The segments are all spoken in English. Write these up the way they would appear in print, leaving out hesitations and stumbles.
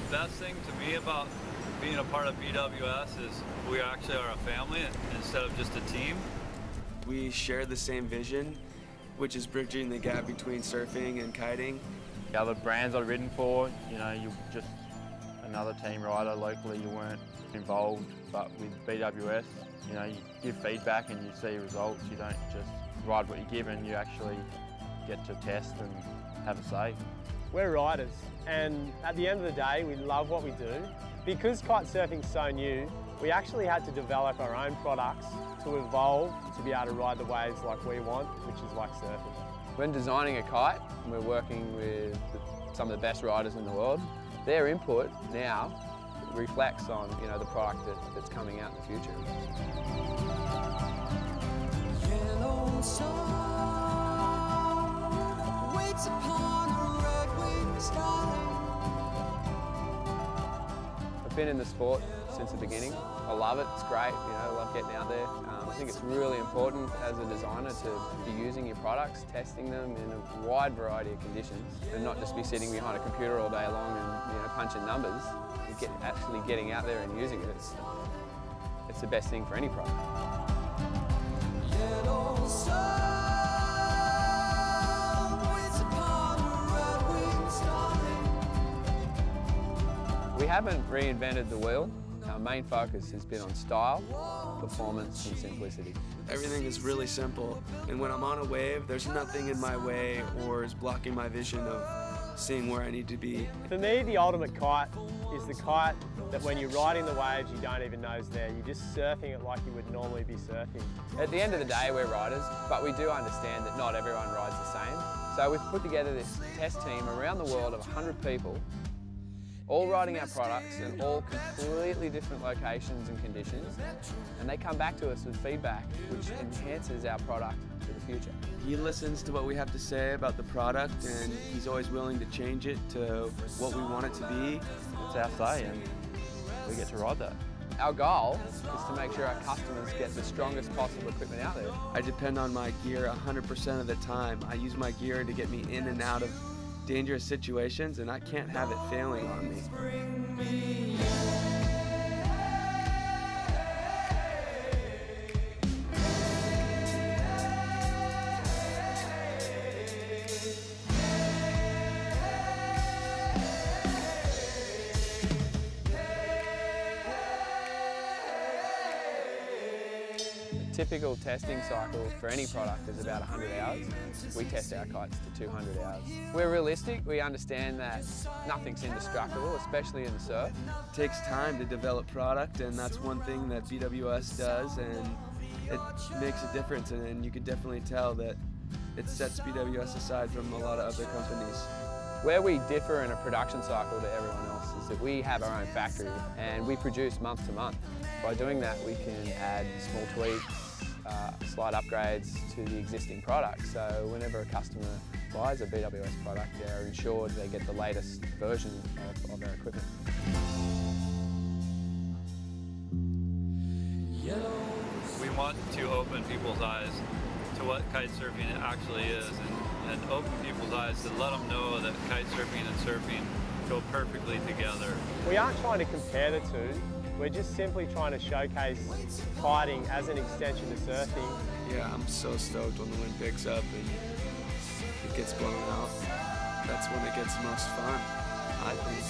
best thing to me about being a part of BWS is we actually are a family instead of just a team. We share the same vision, which is bridging the gap between surfing and kiting. The other brands I've ridden for, you know, you're just another team rider locally, you weren't involved, but with BWS, you know, you give feedback and you see results. You don't just ride what you're given, you actually get to test and have a say. We're riders, and at the end of the day, we love what we do. Because kitesurfing's so new, we actually had to develop our own products to evolve to be able to ride the waves like we want, which is like surfing. When designing a kite, we're working with some of the best riders in the world. Their input now reflects on, you know, the product that's coming out in the future. Yellow sun waits upon a red-winged starling. I've been in the sport since the beginning. I love it, it's great, you know, I love getting out there. I think it's really important as a designer to be using your products, testing them in a wide variety of conditions, and not just be sitting behind a computer all day long and, you know, punching numbers. Actually getting out there and using it, it's the best thing for any product. Yellow sun waits upon a red-winged starling. We haven't reinvented the wheel. Our main focus has been on style, performance and simplicity. Everything is really simple, and when I'm on a wave, there's nothing in my way or is blocking my vision of seeing where I need to be. For me, the ultimate kite is the kite that when you're riding the waves, you don't even know is there. You're just surfing it like you would normally be surfing. At the end of the day, we're riders, but we do understand that not everyone rides the same. So we've put together this test team around the world of 100 people, all riding our products in all completely different locations and conditions, and they come back to us with feedback which enhances our product for the future. He listens to what we have to say about the product, and he's always willing to change it to what we want it to be. It's our say and we get to ride that. Our goal is to make sure our customers get the strongest possible equipment out there. I depend on my gear 100% of the time. I use my gear to get me in and out of dangerous situations, and I can't have it failing on me. Typical testing cycle for any product is about 100 hours. We test our kites to 200 hours. We're realistic, we understand that nothing's indestructible, especially in the surf. It takes time to develop product, and that's one thing that BWS does, and it makes a difference, and you can definitely tell that it sets BWS aside from a lot of other companies. Where we differ in a production cycle to everyone else is that we have our own factory and we produce month to month. By doing that, we can add small tweaks, slight upgrades to the existing product. So whenever a customer buys a BWS product, they're ensured they get the latest version of our equipment. We want to open people's eyes to what kite surfing actually is, and open people's eyes to let them know that kite surfing and surfing go perfectly together. We aren't trying to compare the two. We're just simply trying to showcase kiting as an extension to surfing. Yeah, I'm so stoked when the wind picks up and it gets blown out. That's when it gets the most fun, I think.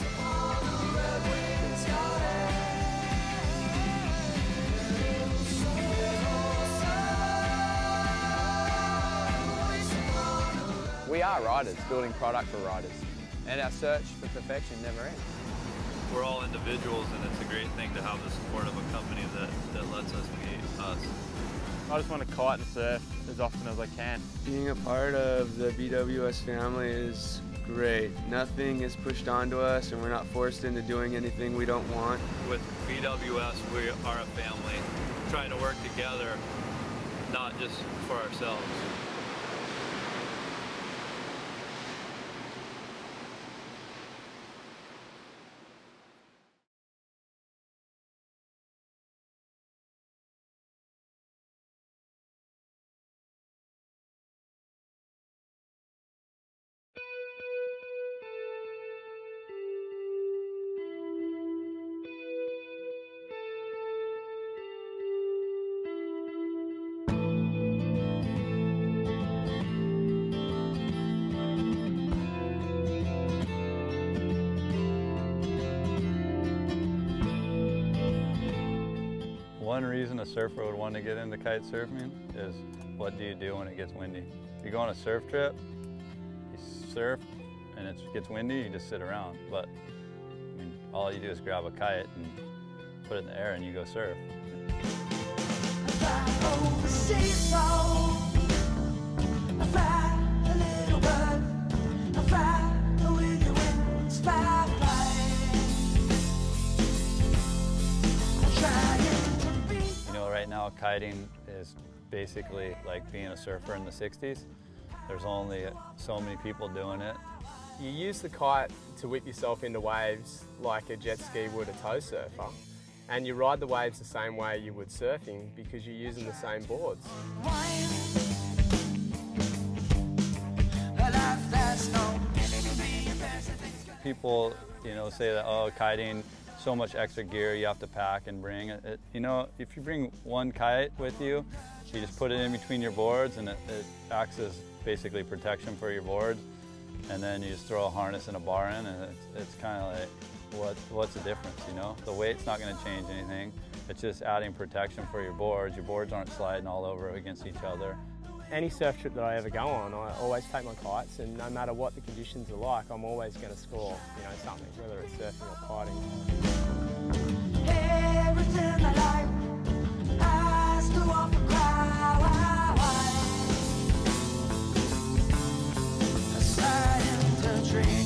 We are riders, building product for riders, and our search for perfection never ends. We're all individuals, and it's a great thing to have the support of a company that lets us be us. I just want to kite and surf as often as I can. Being a part of the BWS family is great. Nothing is pushed onto us, and we're not forced into doing anything we don't want. With BWS, we are a family, trying to work together, not just for ourselves. one reason a surfer would want to get into kite surfing is what do you do when it gets windy? You go on a surf trip, you surf, and it gets windy, you just sit around. But I mean, all you do is grab a kite and put it in the air and you go surf. You know, right now kiting is basically like being a surfer in the 60s. There's only so many people doing it. You use the kite to whip yourself into waves like a jet ski would a tow surfer, and you ride the waves the same way you would surfing because you're using the same boards. People, you know, say that, oh, kiting, so much extra gear you have to pack and bring. You know, if you bring one kite with you, you just put it in between your boards and it acts as basically protection for your boards. And then you just throw a harness and a bar in and it's kind of like, what's the difference, you know? The weight's not going to change anything. It's just adding protection for your boards. Your boards aren't sliding all over against each other. Any surf trip that I ever go on, I always take my kites, and no matter what the conditions are like, I'm always going to score, you know, something, whether it's surfing or kiting. Everything I like, I still want to cry. A silent dream.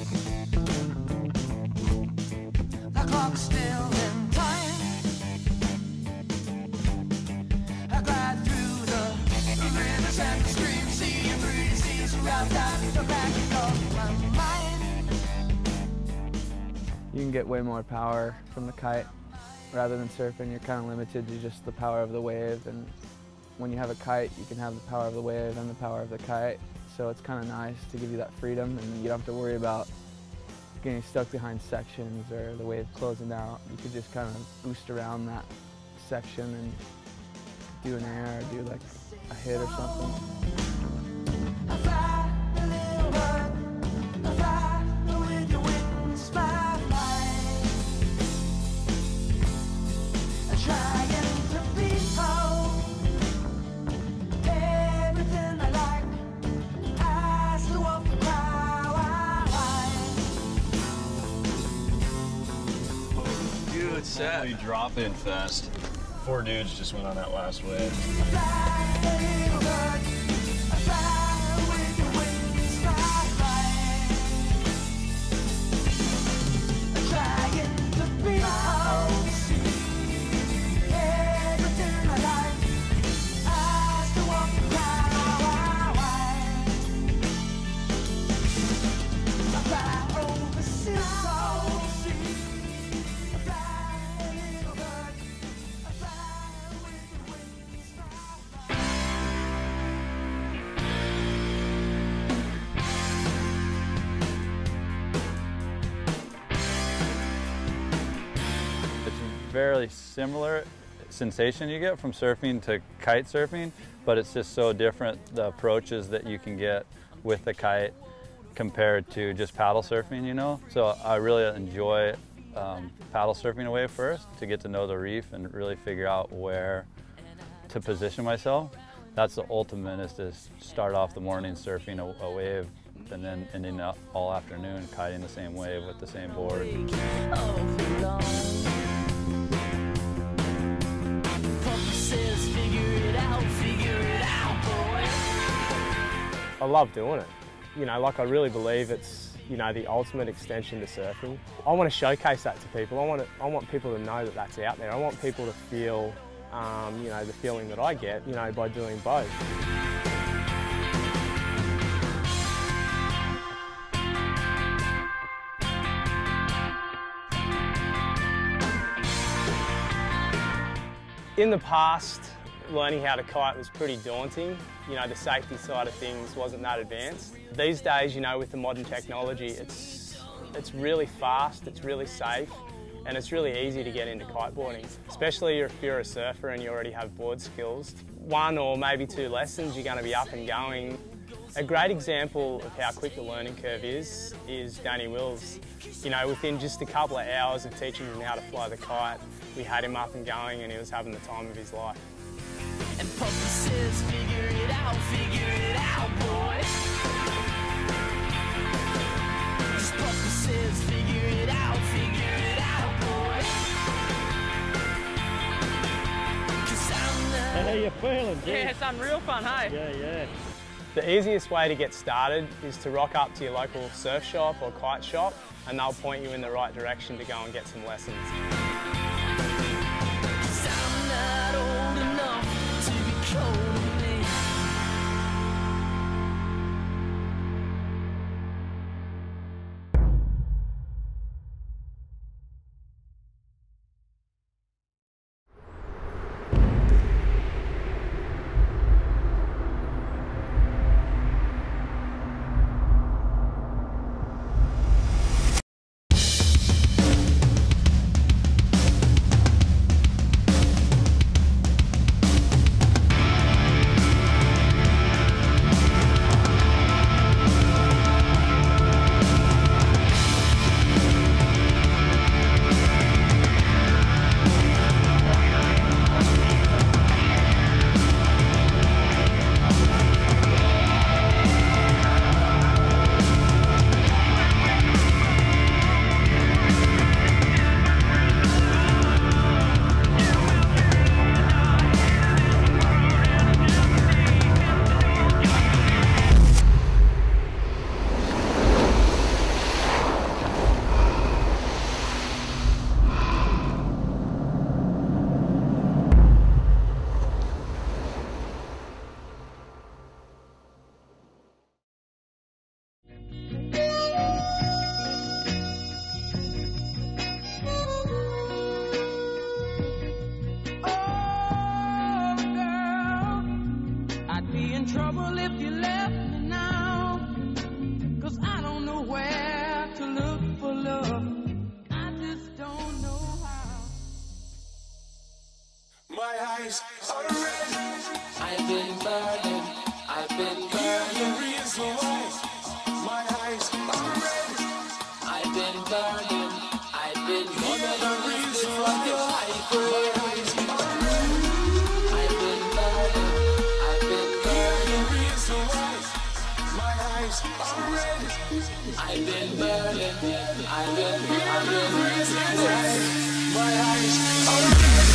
The clock's still in time. I glide through the rivers and the streams, seeing through the seas around down the back of my mind. You can get way more power from the kite. Rather than surfing, you're kind of limited to just the power of the wave, and when you have a kite, you can have the power of the wave and the power of the kite. So it's kind of nice to give you that freedom, and you don't have to worry about getting stuck behind sections or the wave closing out. You could just kind of boost around that section and do an air or do like a hit or something. Set. Drop in fest. 4 dudes just went on that last wave. Very similar sensation you get from surfing to kite surfing, but it's just so different, the approaches that you can get with the kite compared to just paddle surfing, you know? So I really enjoy paddle surfing a wave first to get to know the reef and really figure out where to position myself. That's the ultimate, is to start off the morning surfing a wave and then ending up all afternoon kiting the same wave with the same board. I love doing it. You know, like I really believe it's, you know, the ultimate extension to surfing. I want to showcase that to people. I want people to know that that's out there. I want people to feel, you know, the feeling that I get, you know, by doing both. In the past, learning how to kite was pretty daunting. You know, the safety side of things wasn't that advanced. These days, you know, with the modern technology, it's really fast, it's really safe, and it's really easy to get into kiteboarding. Especially if you're a surfer and you already have board skills. 1 or maybe 2 lessons, you're going to be up and going. A great example of how quick the learning curve is Danny Wills. You know, within just a couple of hours of teaching him how to fly the kite, we had him up and going and he was having the time of his life. And Papa says, figure it out, boy. Just Papa says, figure it out, boy. 'Cause I'm the... How you feeling, dude? Yeah, it's unreal fun, hey? Yeah. The easiest way to get started is to rock up to your local surf shop or kite shop and they'll point you in the right direction to go and get some lessons. 'Cause I'm not old enough to be cold to me. Trouble if you left me now, 'cause I don't know where to look for love. I just don't know how. My eyes are red. I've been burning, The reason why my eyes are red. I've been burning, One of the reasons why my eyes are red. I've been burning, The reason why my eyes are red. I've been burning, The reason why my eyes are red.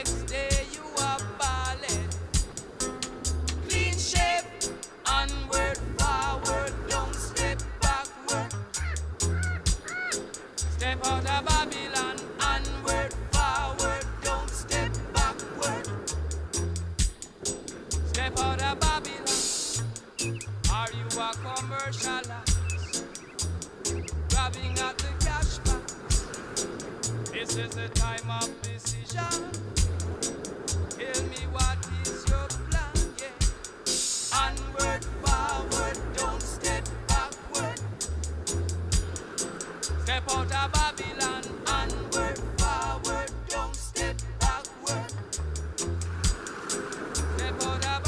next day you are ballin'. Clean shape, onward, forward, don't step backward. Step out of Babylon, onward, forward, don't step backward. Step out of Babylon. Are you a commercialist? Grabbing at the cash box. This is the time of decision. Tell me what is your plan, yeah. Onward, forward, don't step backward. Step out of Babylon, onward, forward, don't step backward. Step out of Babylon.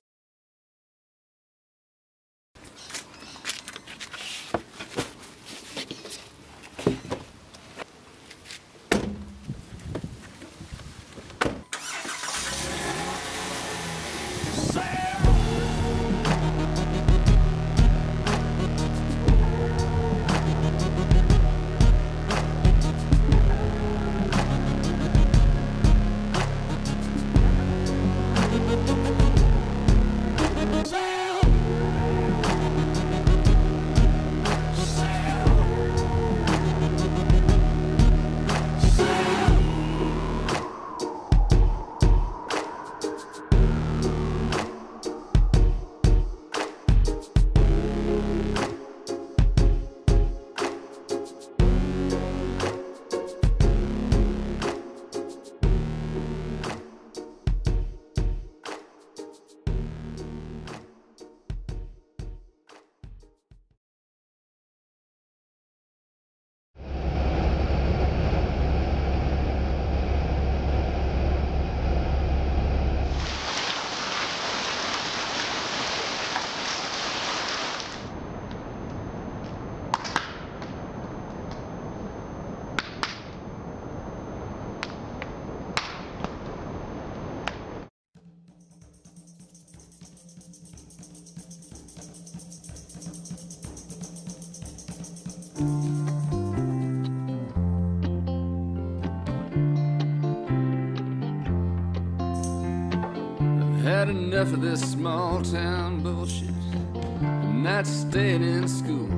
Had enough of this small town bullshit. I'm not staying in school.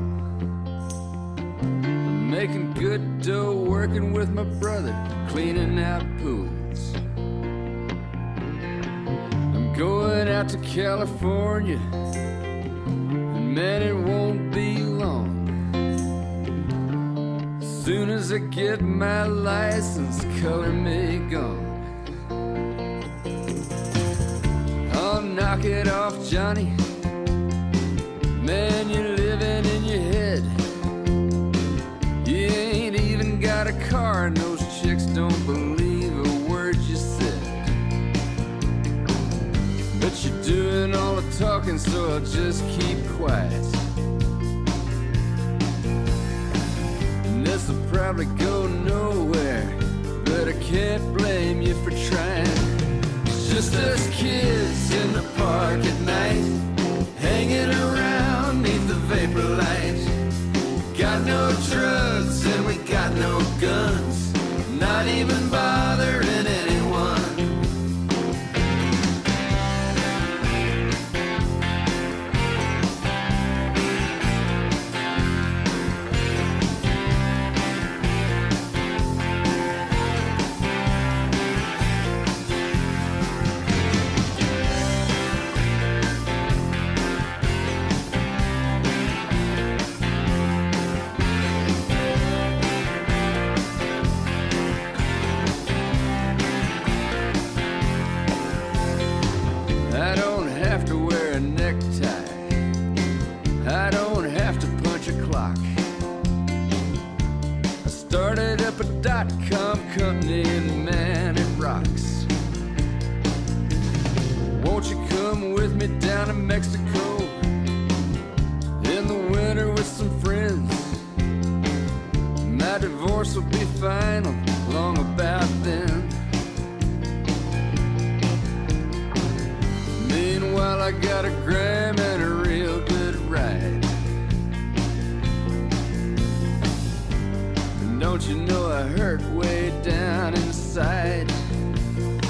I'm making good dough working with my brother, cleaning out pools. I'm going out to California, and man, it won't be long. Soon as I get my license, color me gone. Knock it off, Johnny. Man, you're living in your head. You ain't even got a car, and those chicks don't believe a word you said. But you're doing all the talking, so I'll just keep quiet. And this'll probably go nowhere, but I can't blame you for trying. Just us kids in the park at night, hanging around neath the vapor light. Got no drugs and we got no guns, not even bothering anyone. I don't have to wear a necktie, I don't have to punch a clock. I started up a .com company and man, it rocks. Won't you come with me down to Mexico in the winter with some friends? My divorce will be final long about then. Meanwhile, I got a gram and a real good ride. And don't you know I hurt way down inside?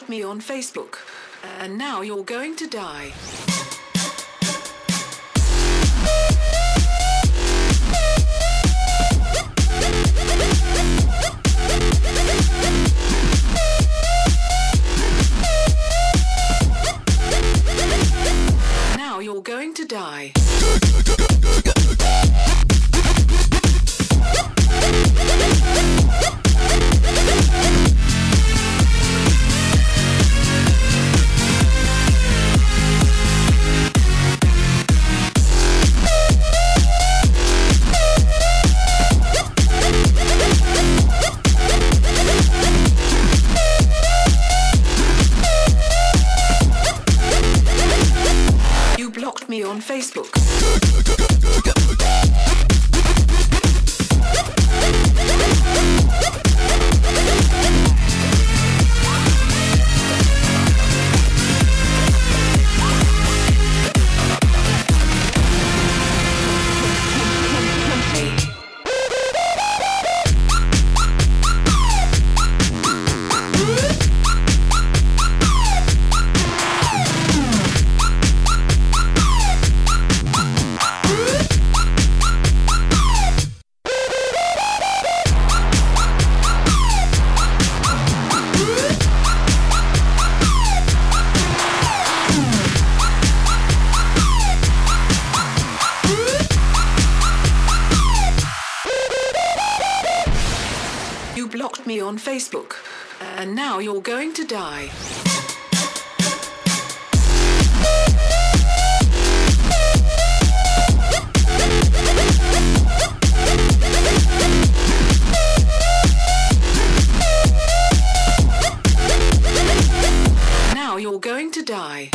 me on Facebook, and now you're going to die. Now you're going to die. You blocked me on Facebook. You blocked me on Facebook, and now you're going to die. Now you're going to die.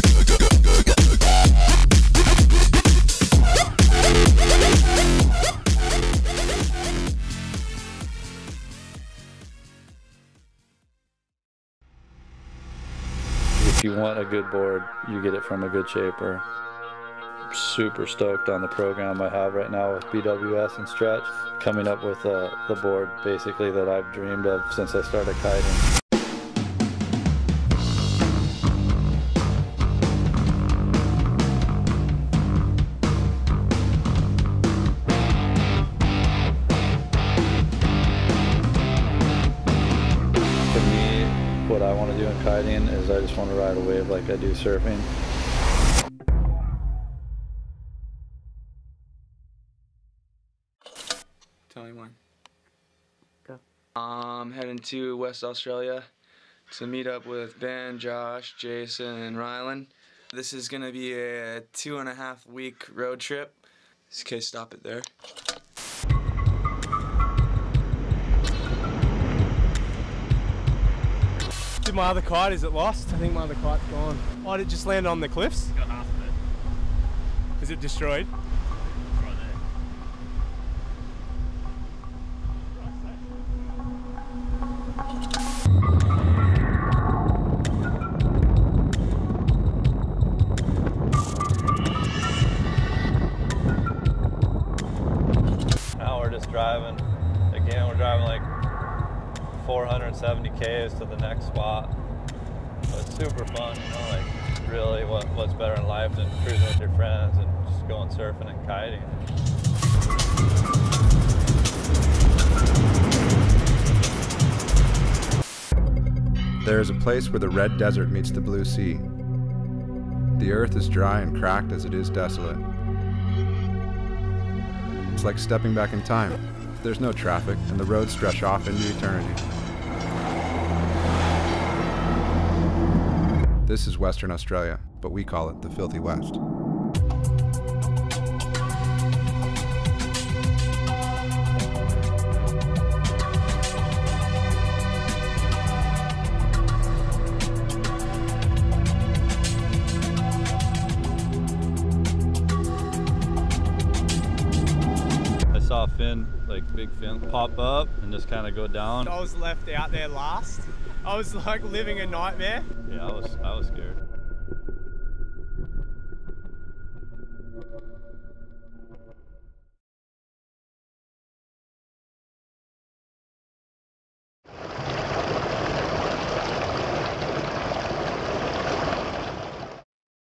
If you want a good board, you get it from a good shaper. I'm super stoked on the program I have right now with BWS and Stretch, coming up with the board basically that I've dreamed of since I started kiting. What I want to do in kiting is I just want to ride a wave like I do surfing. Tell me one. Go. I'm heading to West Australia to meet up with Ben, Josh, Jason, and Rylan. This is going to be a 2.5 week road trip. Okay, stop it there. Did my other kite, is it lost? I think my other kite's gone. Oh, did it just land on the cliffs? Got half of it. Is it destroyed? It's right there. Now we're just driving. Again, we're driving like 470 Ks to the next spot. So it's super fun, you know, like really what's better in life than cruising with your friends and just going surfing and kiting. There is a place where the red desert meets the blue sea. The earth is dry and cracked as it is desolate. It's like stepping back in time. There's no traffic, and the roads stretch off into eternity. This is Western Australia, but we call it the Filthy West. Saw a fin, like big fin, pop up and just kind of go down. I was left out there last. I was like living a nightmare. Yeah, I was scared.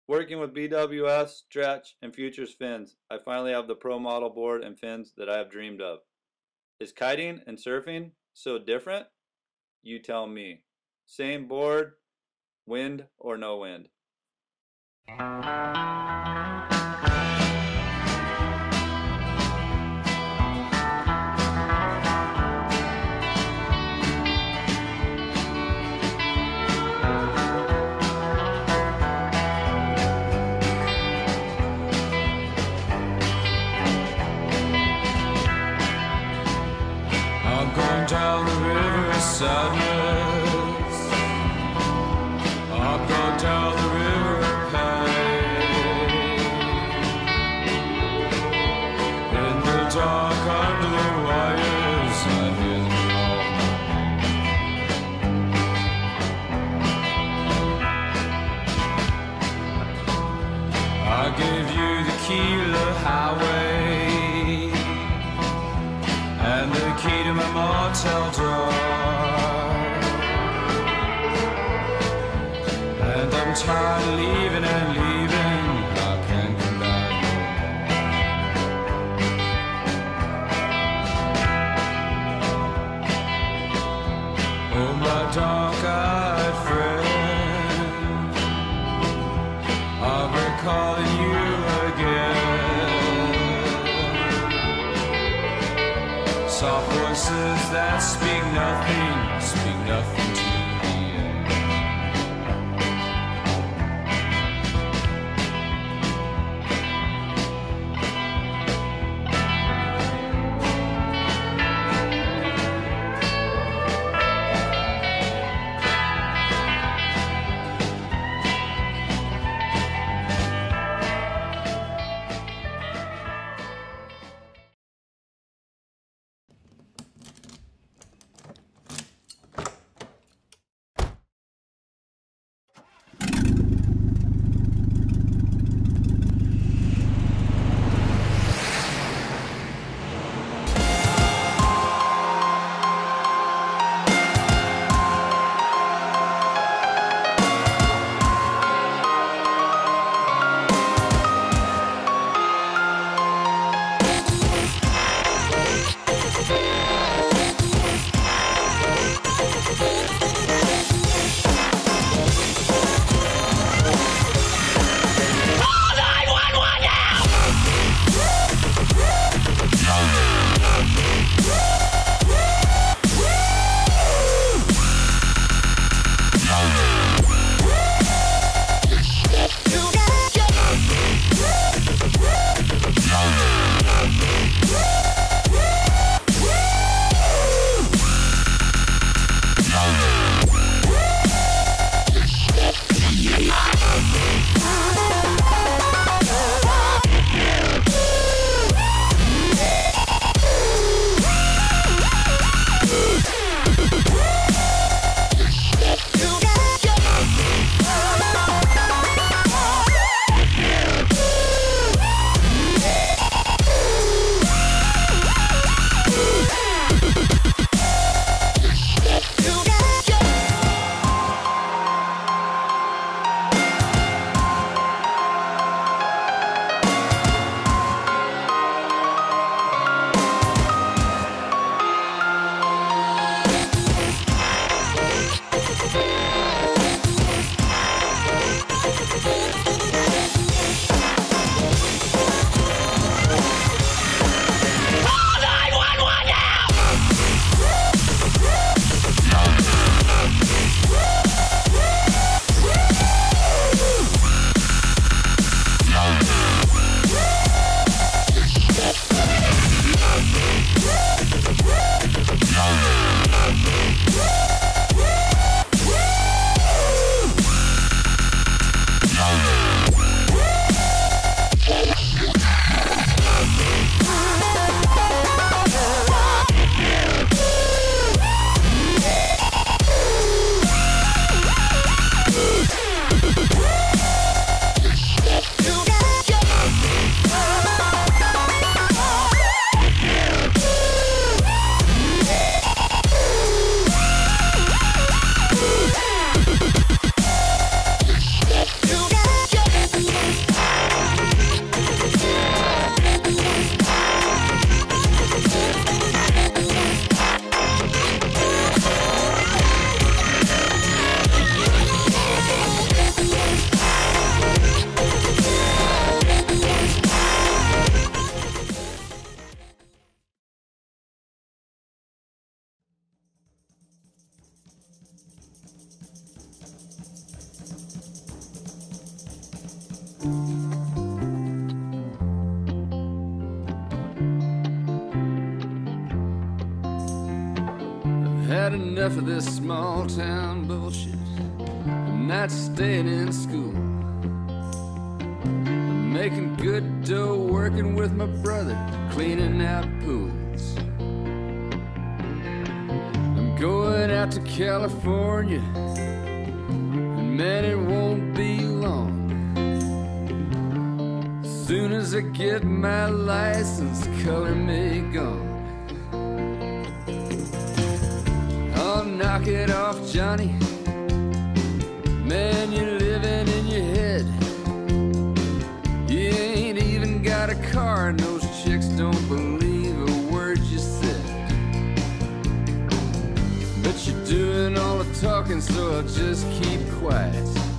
Working with BWS, Stretch, and Futures fins, I finally have the pro model board and fins that I have dreamed of. Is kiting and surfing so different? You tell me. Same board, wind or no wind. Down the river of sadness, I'll go down the river of pain. In the dark under the wires, I hear them call. I gave you the key to the highway and the key to my motel door, and I'm tired of leaving and leaving. I can't come back no more. Oh, my dark-eyed friend, I'm recalling you again. Soft voices that speak nothing to the air. I've had enough of this small town bullshit. I'm not staying in school. I'm making good dough working with my brother, cleaning out pools. I'm going out to California, and man, it won't be long. Soon as I get my license, color may gone. Oh, knock it off, Johnny. Man, you're living in your head. You ain't even got a car, and those chicks don't believe a word you said. But you're doing all the talking, so I'll just keep quiet.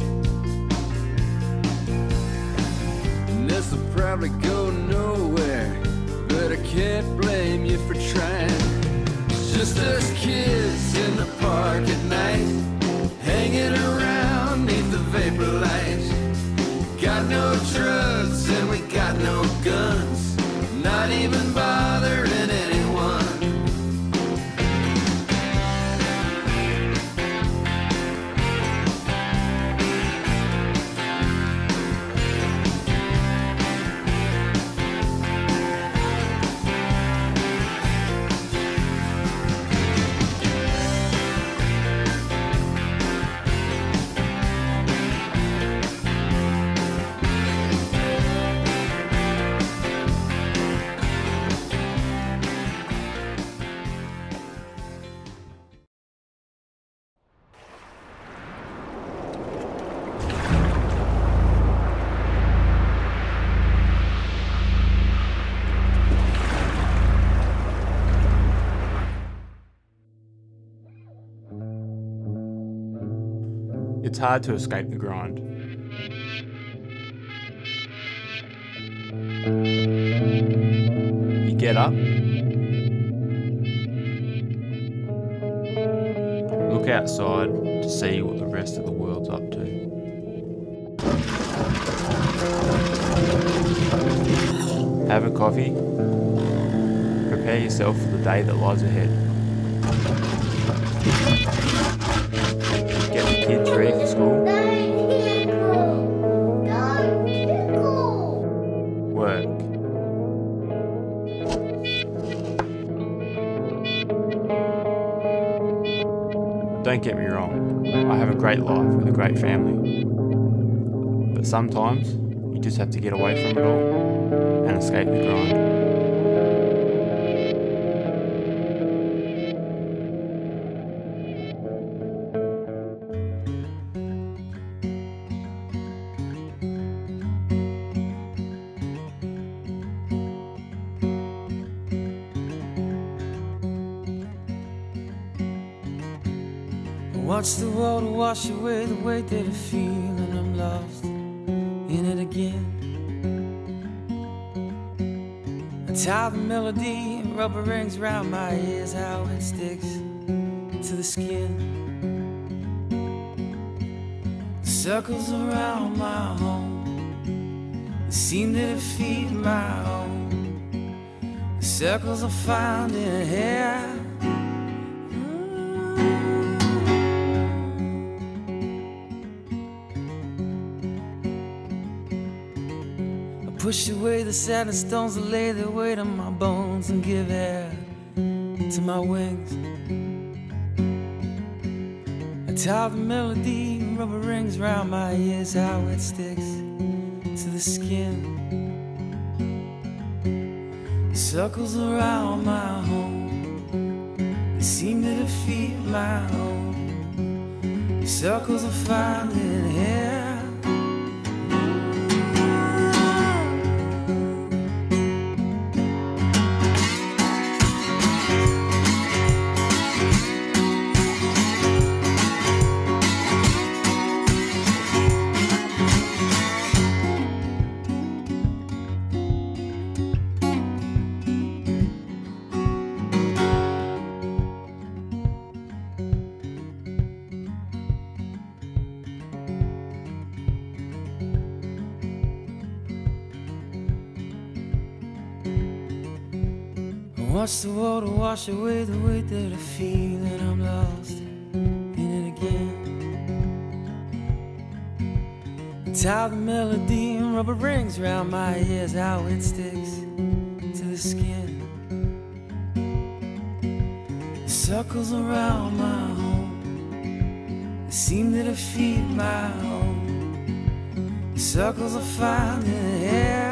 And this will probably go nowhere, but I can't blame you for trying. It's just us kids in the park at night, hanging around neath the vapor light. Got no drugs and we got no guns, not even bothering anyone. It's hard to escape the grind. You get up, look outside to see what the rest of the world's up to. Have a coffee, prepare yourself for the day that lies ahead. Get the kids ready for school. Work. Don't get me wrong, I have a great life with a great family. But sometimes you just have to get away from it all and escape the grind. Watch the water wash away the weight that I feel, and I'm lost in it again. I tie the melody and rubber rings round my ears, how it sticks to the skin. The circles around my home, they seem to defeat my own. The circles I found in here. Push away the sad stones that lay their weight on my bones and give air to my wings. I tie the melody and rubber rings round my ears, how it sticks to the skin. The circles around my home, they seem to defeat my own. The circles I find in here. Watch the water wash away the weight that I feel, and I'm lost in it again. Tie the melody and rubber rings round my ears, how it sticks to the skin. The circles around my home, they seem to defeat my home. The circles I find in the air.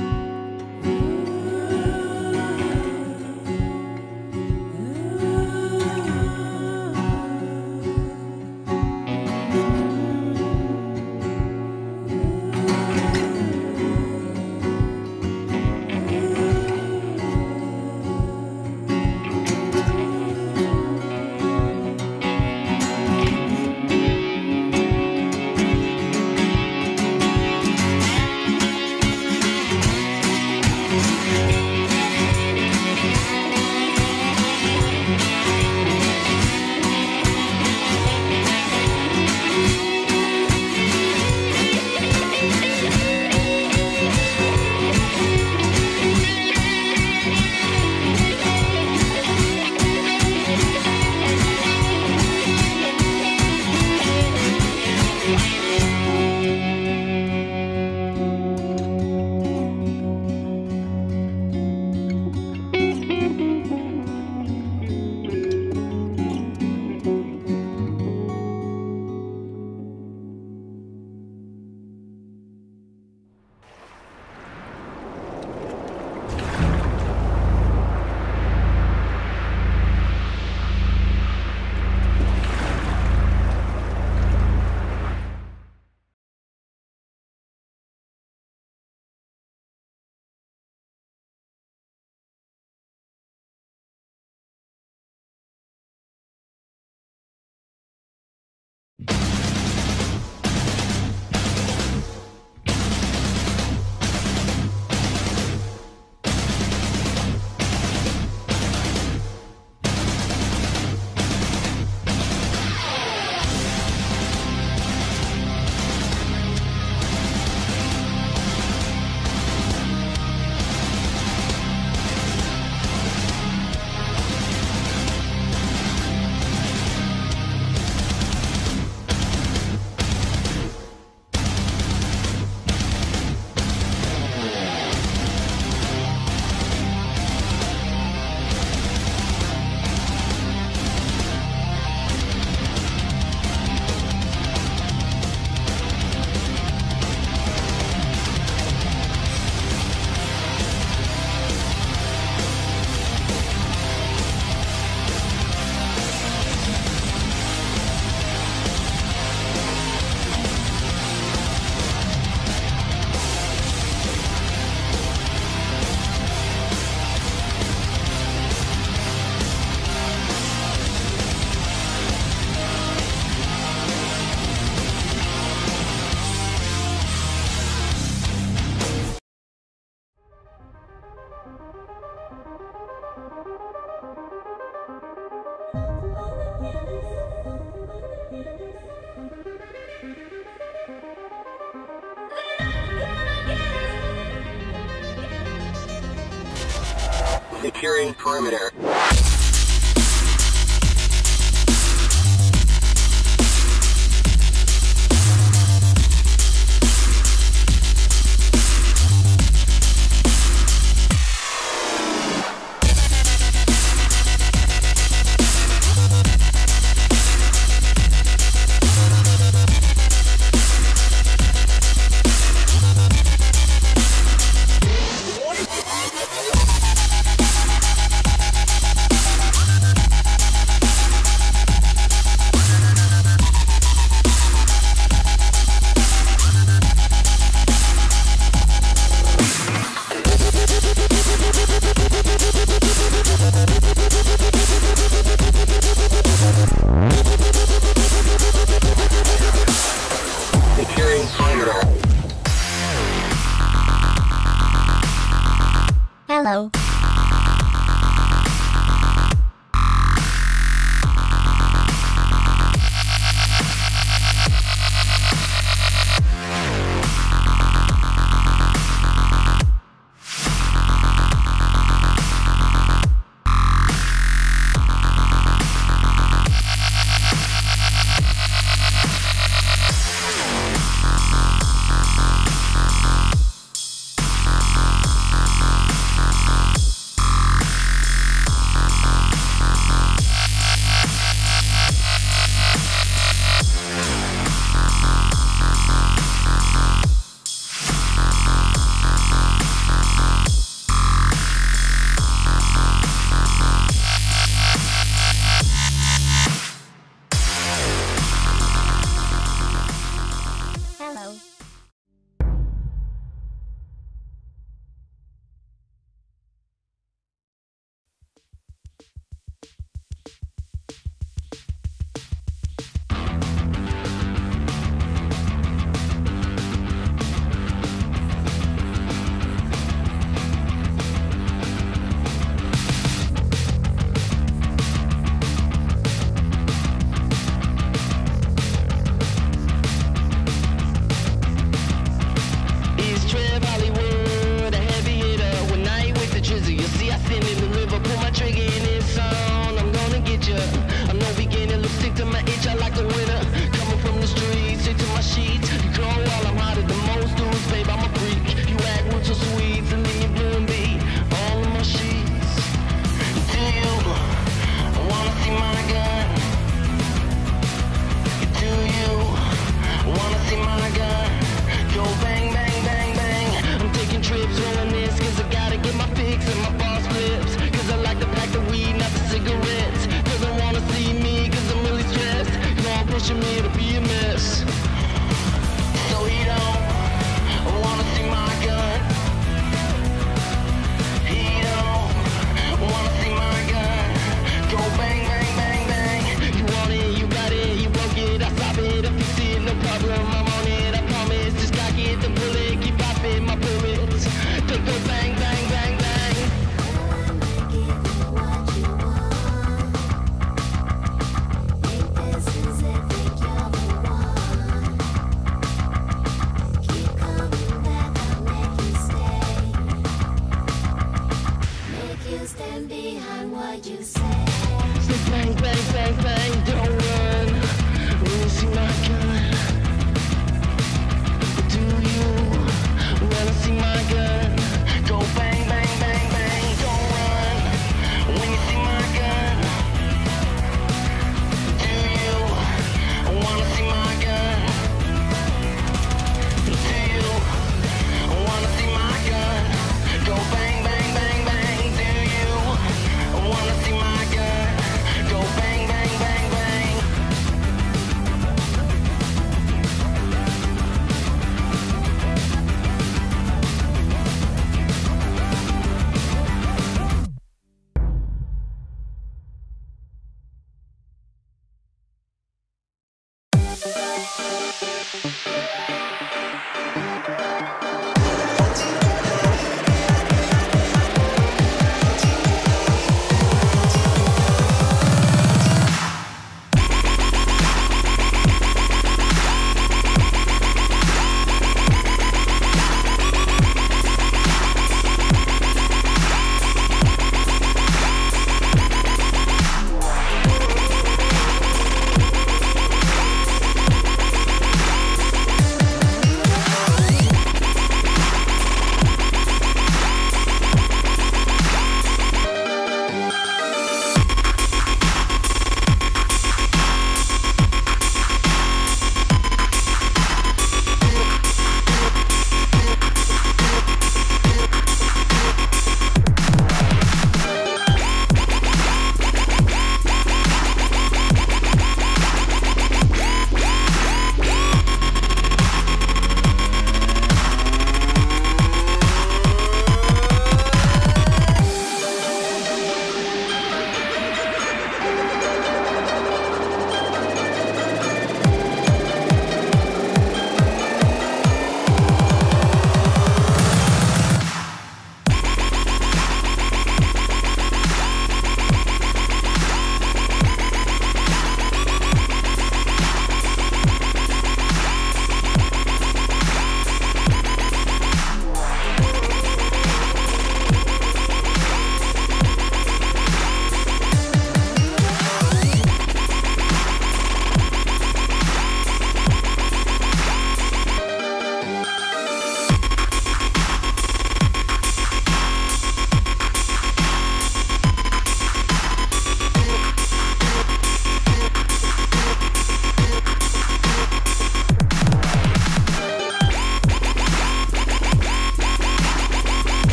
Securing perimeter. Hello.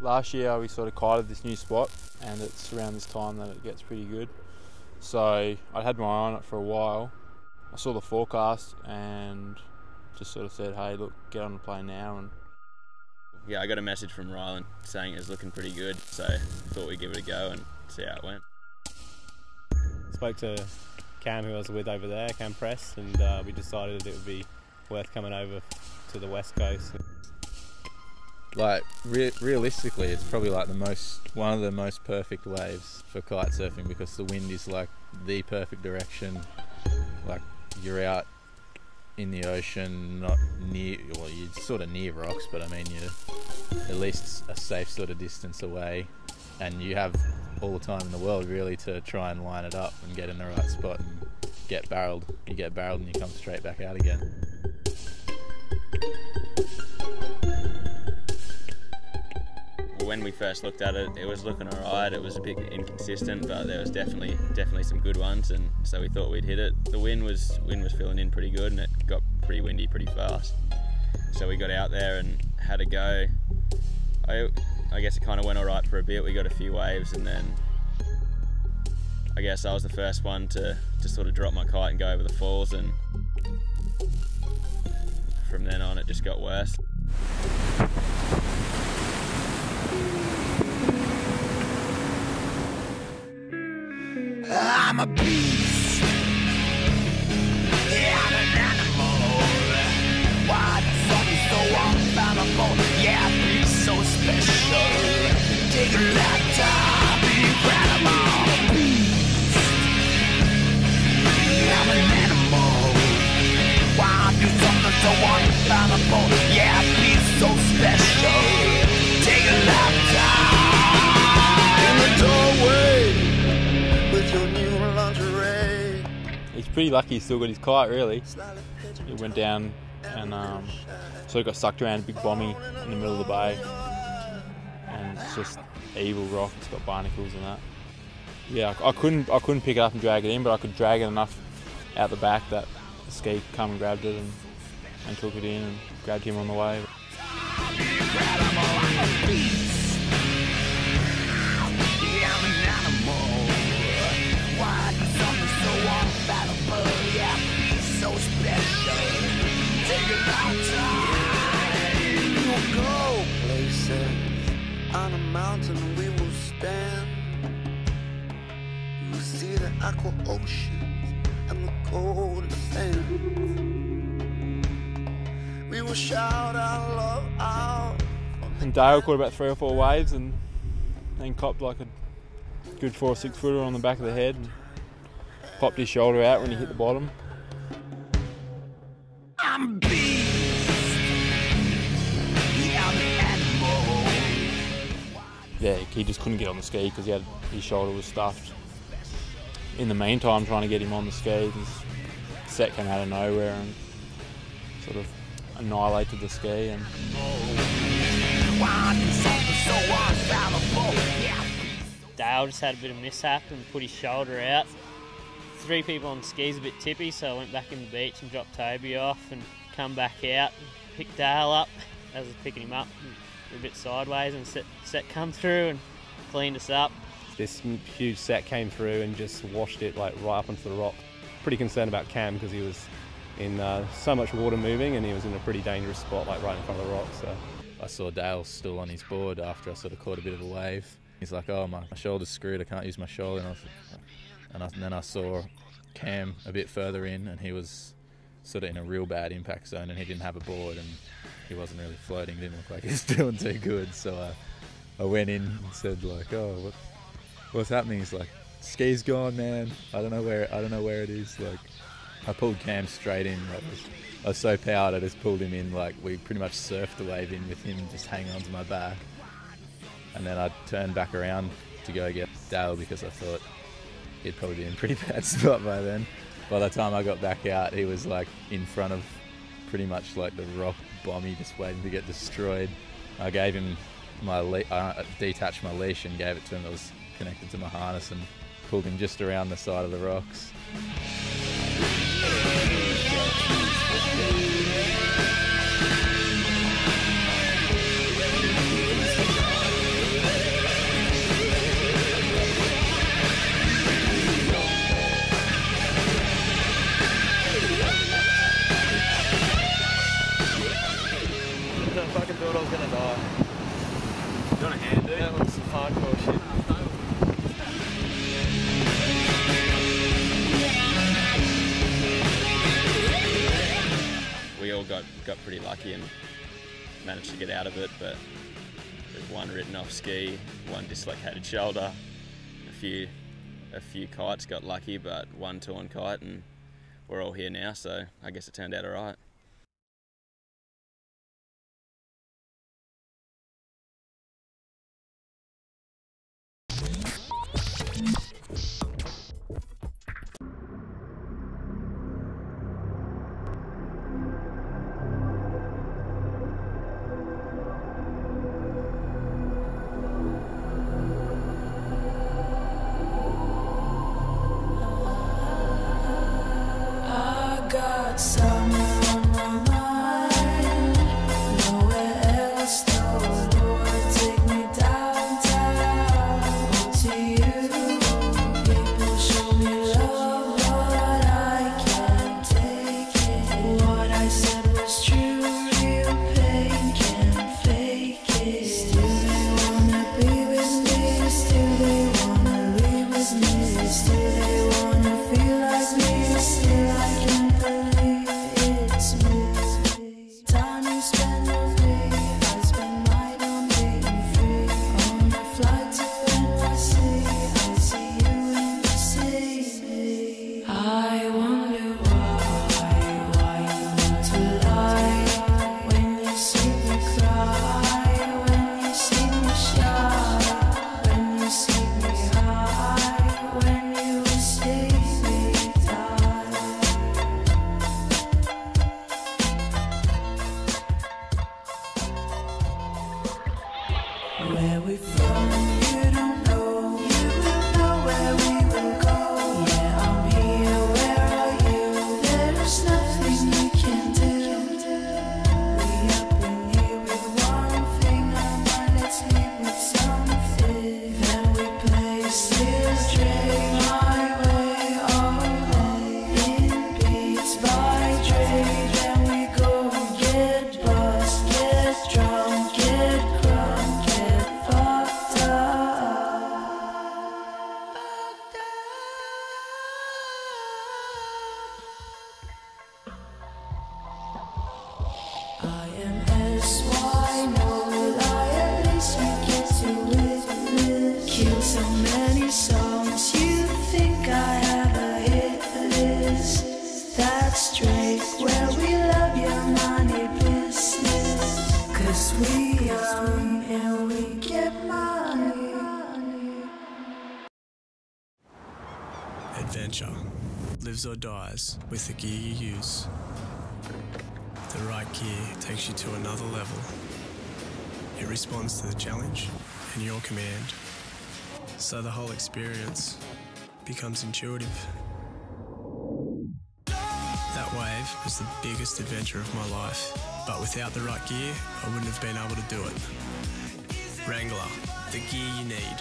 last year we sort of kited this new spot, and it's around this time that it gets pretty good. So I had my eye on it for a while. I saw the forecast and just sort of said, hey, look, get on the plane now. And yeah, I got a message from Ryland saying it was looking pretty good, so thought we'd give it a go and see how it went. Spoke to Cam, who I was with over there, Cam Press, and we decided that it would be worth coming over to the west coast. Like realistically, it's probably like one of the most perfect waves for kite surfing, because the wind is like the perfect direction. Like you're out in the ocean, not near, well, you're sort of near rocks, but I mean you're at least a safe sort of distance away, and you have all the time in the world really to try and line it up and get in the right spot and get barreled. You get barreled and you come straight back out again. When we first looked at it, it was looking alright. It was a bit inconsistent, but there was definitely some good ones, and so we thought we'd hit it. The wind was filling in pretty good, and it got pretty windy pretty fast. So we got out there and had a go. I guess it kind of went alright for a bit. We got a few waves, and then I guess I was the first one to sort of drop my kite and go over the falls, and from then on it just got worse. I'm a beast. Yeah, I'm an animal. Why the fuck is so unboundable? Yeah, being so special. Take a lifetime, be incredible. Beast. Yeah, I'm an animal. Why do something so unboundable? Yeah, being so special. Take a lifetime in the doorway. he's pretty lucky he's still got his kite, really. He went down and sort of got sucked around a big bommy in the middle of the bay, and it's just evil rock. It's got barnacles and that. Yeah, I couldn't pick it up and drag it in, but I could drag it enough out the back that the ski come and grabbed it and took it in and grabbed him on the way. On a mountain we will stand. You will see the aqua oceans and the golden sand. We will shout our love out. And Dale caught about 3 or 4 waves and then copped like a good 4 or 6 footer on the back of the head and popped his shoulder out when he hit the bottom. I'm beast. Yeah, I'm an animal. Yeah, he just couldn't get on the ski because his shoulder was stuffed. In the meantime, trying to get him on the ski, this set came out of nowhere and sort of annihilated the ski. And Dale just had a bit of mishap and put his shoulder out. 3 people on skis a bit tippy, so I went back in the beach and dropped Toby off and come back out and picked Dale up. As I was picking him up, a bit sideways, and set come through and cleaned us up. This huge set came through and just washed it like right up onto the rock. Pretty concerned about Cam because he was in so much water moving and he was in a pretty dangerous spot, like right in front of the rock. So I saw Dale still on his board after I sort of caught a bit of a wave. He's like, "Oh, my shoulder's screwed. I can't use my shoulder." And then I saw Cam a bit further in, and he was sort of in a real bad impact zone, and he didn't have a board, and he wasn't really floating. Didn't look like he was doing too good. So I went in and said like, "Oh, what's happening?" He's like, "Ski's gone, man. I don't know where it is." Like, I pulled Cam straight in. I was so powered, I just pulled him in. Like, we pretty much surfed the wave in with him just hanging onto my back. And then I turned back around to go get Dale because I thought he'd probably be in a pretty bad spot by then. By the time I got back out, he was like in front of pretty much like the rock bomby, just waiting to get destroyed. I gave him I detached my leash and gave it to him. That was connected to my harness, and pulled him just around the side of the rocks. lucky and managed to get out of it, but there's one written off ski, one dislocated shoulder, a few kites got lucky, but one torn kite, and we're all here now, so I guess it turned out all right. I got summer on my mind, nowhere else, no Lord, take me downtown, to you. People show me love, but I can't take it. What I said was true, real pain, can't fake it. Still they wanna be with me, still they wanna leave with me, still they wanna feel like me, still I can't believe it's me. Time you spend with me, I spend mine on being free. On the flight to NYC, I see you in the sea. I wonder why you need to lie. When you see me cry, when you see me shy, when you see me high, when you see me die. Where we from, you don't know. You will know where we will go. Yeah, I'm here, where are you? There's nothing you can do. We up in here with one thing on mind, let's leave with something. Then we play Steals, Drake, my way, all day. In beats by Drake, then we go get buzzed, get drunk, get crunk, get fucked up. I am SY, no lie, at least we get to witness. Kill so many songs, you think I have a hit list. That's Drake, where we love your money business. 'Cause we young and we get money. Adventure lives or dies with the gear you use. The right gear takes you to another level. It responds to the challenge and your command, so the whole experience becomes intuitive. That wave was the biggest adventure of my life, but without the right gear, I wouldn't have been able to do it. Wrangler, the gear you need.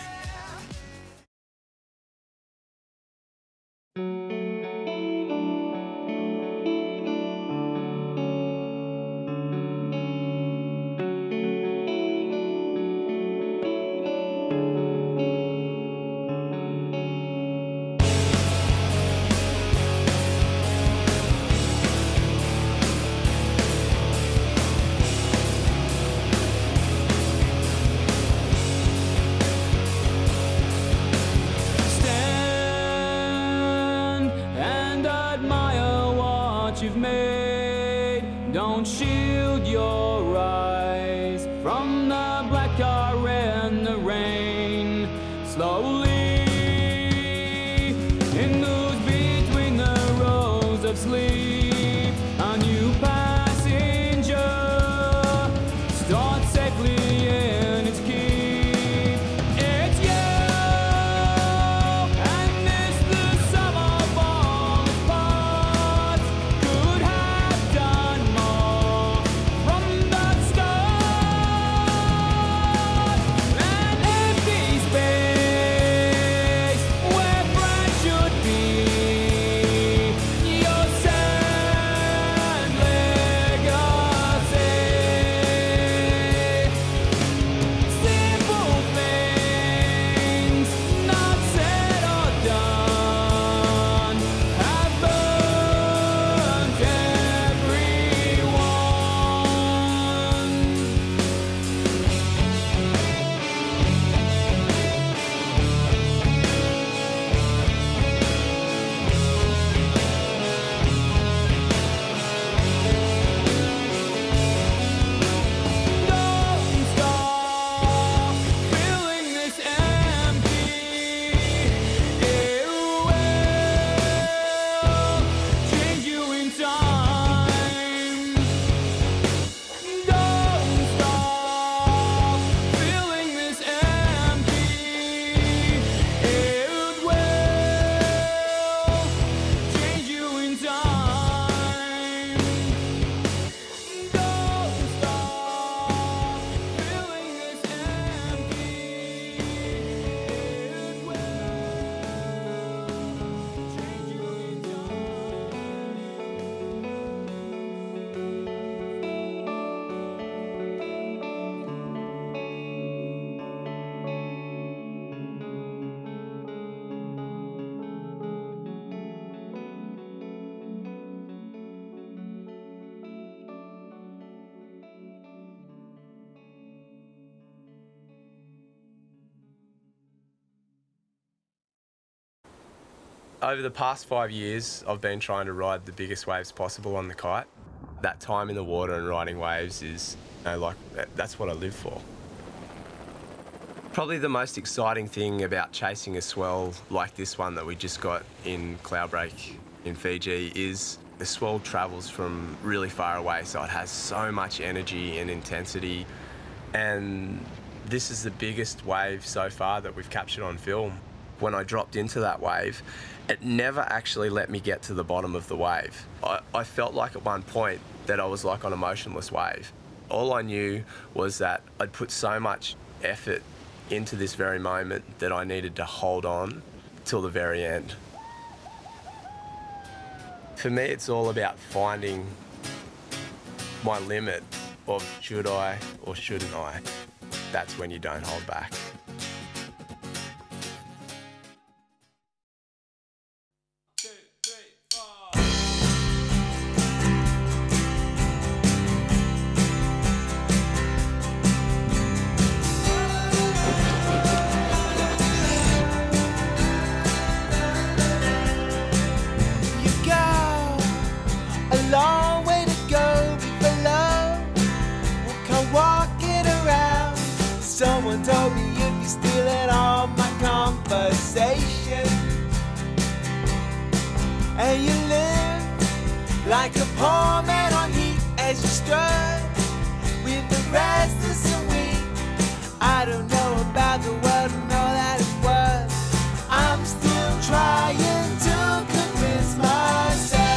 Stand and admire what you've made. Don't shield your eyes from the black car and the rain. Slowly, in those between the rows of sleep, a new passenger starts safely in its keep. It's you, and this the sum of all its parts. Could have done more from the start. An empty space Over the past 5 years, I've been trying to ride the biggest waves possible on the kite. That time in the water and riding waves is, that's what I live for. Probably the most exciting thing about chasing a swell like this one that we just got in Cloudbreak in Fiji is the swell travels from really far away, so it has so much energy and intensity. And this is the biggest wave so far that we've captured on film. When I dropped into that wave, it never actually let me get to the bottom of the wave. I felt like at one point that I was like on a motionless wave. All I knew was that I'd put so much effort into this very moment that I needed to hold on till the very end. For me, it's all about finding my limit of should I or shouldn't I. That's when you don't hold back. Someone told me you'd be stealing all my conversation, and you live like a poor man on heat as you strut with the restless and weak. I don't know about the world and all that it was. I'm still trying to convince myself.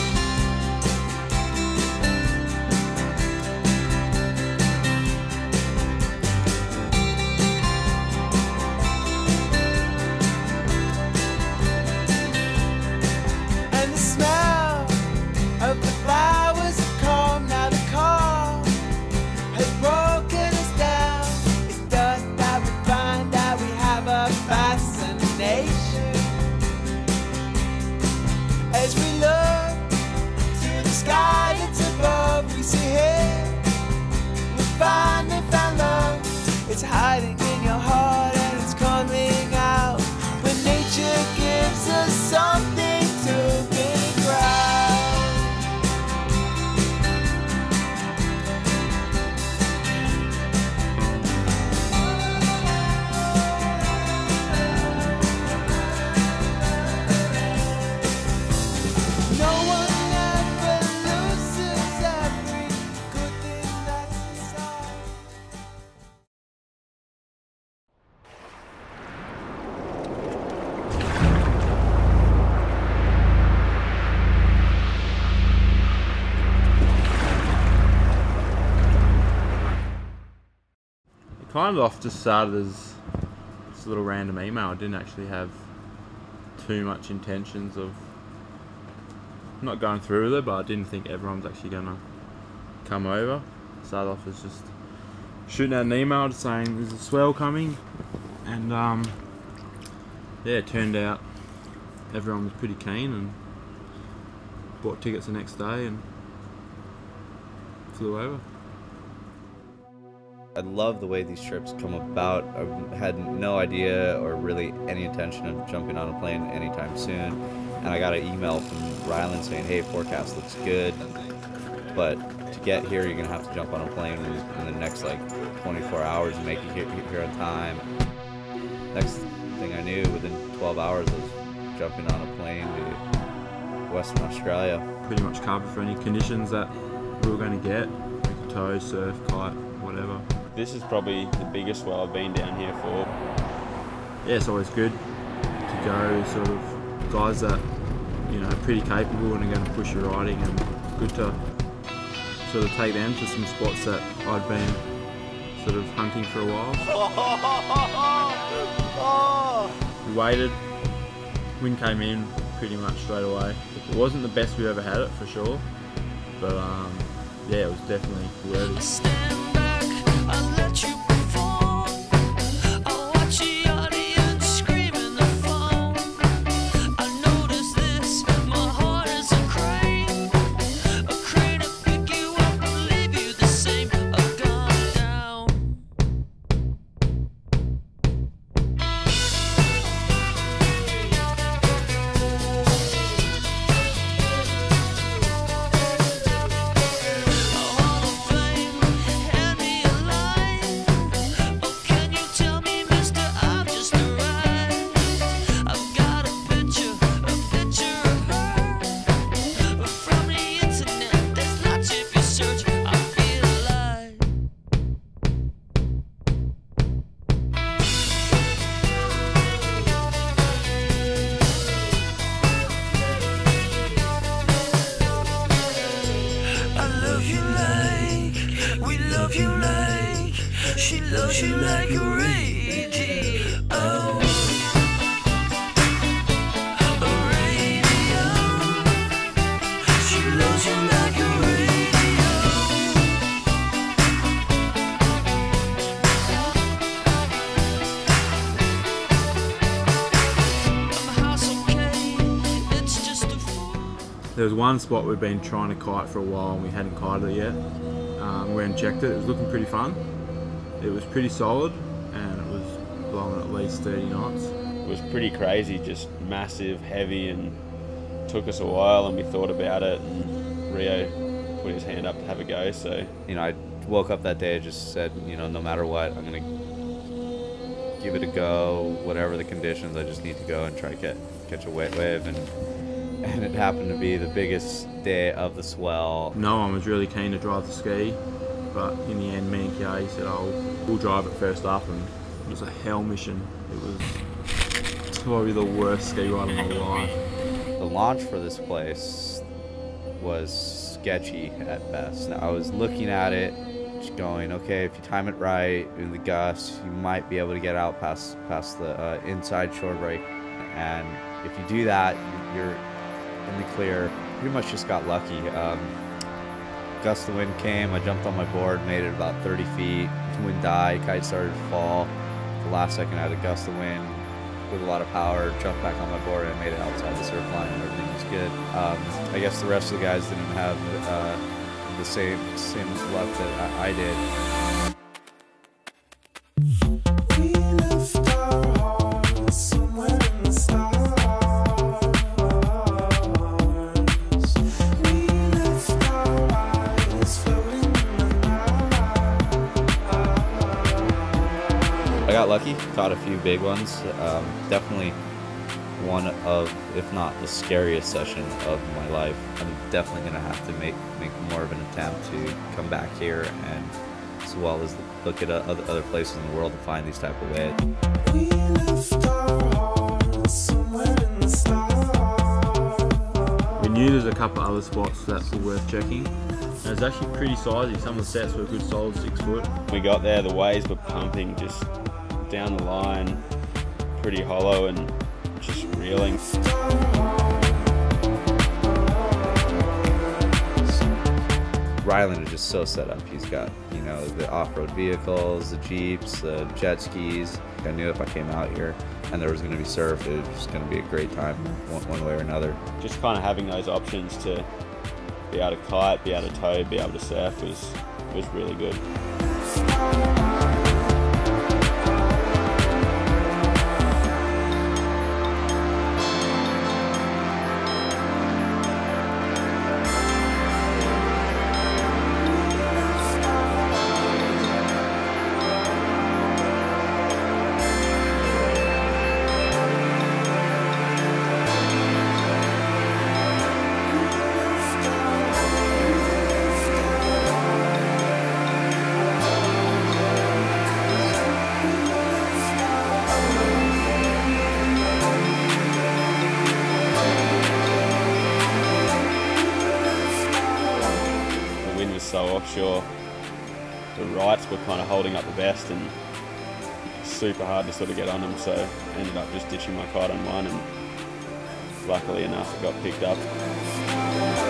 Of the flowers have come, now the call has broken us down. It's thus that we find that we have a fascination. As we look to the sky that's above, we see here we finally found love. It's hiding in your heart and it's coming out when nature gives us something to be proud. Kind of just started as just a little random email. I didn't actually have too much intentions of not going through with it, but I didn't think everyone's actually gonna come over. Started off as just shooting out an email saying there's a swell coming, and yeah, it turned out everyone was pretty keen and bought tickets the next day and flew over. I love the way these trips come about. I had no idea or really any intention of jumping on a plane anytime soon. And I got an email from Ryland saying, hey, forecast looks good, but to get here, you're gonna have to jump on a plane in the next like 24 hours and make it here on time. Next thing I knew, within 12 hours, I was jumping on a plane to Western Australia. Pretty much covered for any conditions that we were gonna get, like tow, surf, kite, whatever. This is probably the biggest swell I've been down here for. Yeah, it's always good to go sort of guys that, you know, are pretty capable and are going to push your riding, and good to sort of take them to some spots that I'd been sort of hunting for a while. We waited, wind came in pretty much straight away. It wasn't the best we ever had it for sure, but yeah, it was definitely worthy. I'll let you perform. I'll watch the audience screaming the phone. I notice this, my heart is a crane to pick you up and leave you the same. I've gone down. loves you like a radio. A radio. She loves you like a radio. There was one spot we've been trying to kite for a while and we hadn't kited it yet. We went and checked it. It was looking pretty fun. It was pretty solid and it was blowing at least 30 knots. It was pretty crazy, just massive, heavy, and took us a while, and we thought about it, and Rio put his hand up to have a go. So I woke up that day and just said, no matter what, I'm gonna give it a go. Whatever the conditions, I just need to go and try to catch a wet wave. And it happened to be the biggest day of the swell. No one was really keen to drive the ski, but in the end, me and Kay said, we'll drive it first up, and it was a hell mission. It was probably the worst ski ride of my life. The launch for this place was sketchy at best. Now, I was looking at it, just going, okay, if you time it right in the gusts, you might be able to get out past the inside shore break. And if you do that, you're in the clear. Pretty much just got lucky. Gust of wind came, I jumped on my board, made it about 30 feet. Wind died, kite started to fall. The last second I had a gust of wind with a lot of power, jumped back on my board and made it outside the surf line and everything was good. I guess the rest of the guys didn't have the same luck that I did. I got lucky, caught a few big ones. Definitely one of, if not the scariest session of my life. I'm definitely gonna have to make more of an attempt to come back here, and as well as look at other places in the world to find these type of waves. We knew there's a couple other spots that were worth checking. And it's actually pretty sizey. Some of the sets were a good solid 6 foot. we got there, the waves were pumping just down the line, pretty hollow and just reeling. Ryland is just so set up. He's got, you know, the off-road vehicles, the Jeeps, the jet skis. I knew if I came out here and there was going to be surf, it was just going to be a great time one way or another. Just kind of having those options to be able to kite, be able to tow, be able to surf was really good. So offshore, the rights were kind of holding up the best and super hard to sort of get on them, so I ended up just ditching my kite on one, and luckily enough it got picked up.